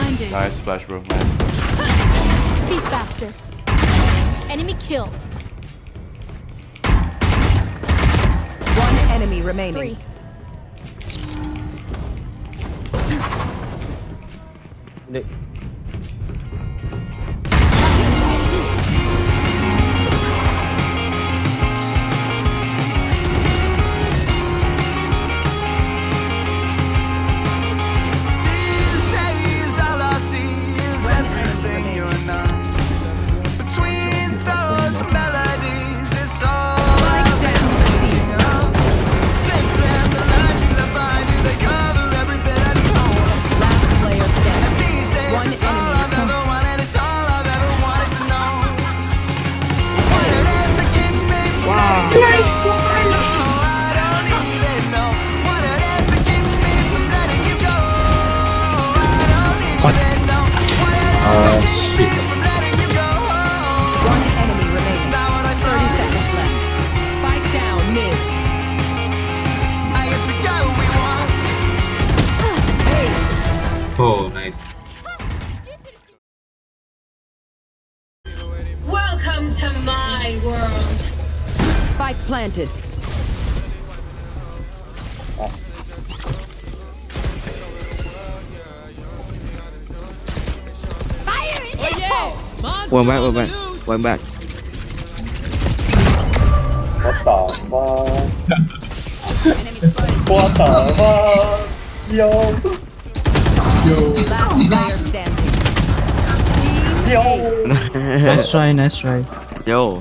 Blinded. Nice flash, bro. Nice flash. Be faster. Enemy kill. One enemy remaining. 3. Đi. These days, all I see is everything you're not. Between those melodies, it's all I've been thinking of. Since then, the lines you left behind you, they cover every bit of its home. Last player standing. And these days, One it's all enemy. I've ever wanted, it's all I've ever wanted to know. What it is that keeps me from letting you go. I don't even know what it is that keeps me from letting you go. I don't even know what it is that keeps me from letting you go. One enemy remaining. Now what I 30 find, seconds left. Spike down mid. I guess the girl we want. Oh, nice. Welcome to my world. Spike planted. One back, one back, one back. What the fuck? What the fuck? Yo. Last player standing. Yo. Nice try, nice try. Yo.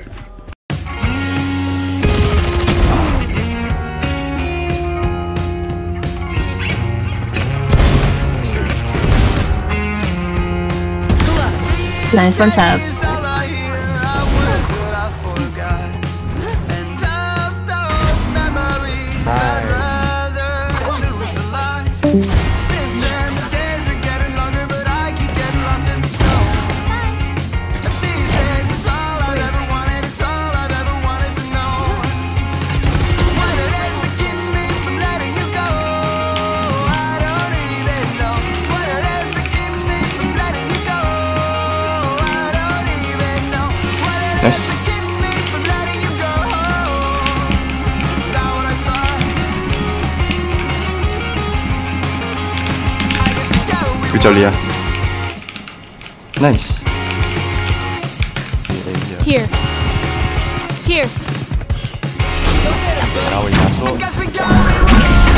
Nice one tap. Is all I hear are words that I forgot. And of those memories, I'd rather lose the light. Since then, the days are getting longer, but I keep getting lost in the snow. And these days, it's all I've ever wanted, it's all I've ever wanted to know. What it is that keeps me from letting you go. I don't even know what it is that keeps me from letting you go. I don't even know what it is Nice. that keeps me from letting you go. It's not what I thought. I guess we got what we Good job, Leah. want. Nice. Here. Here. Parah, weh, masuk. Guess we got what we want.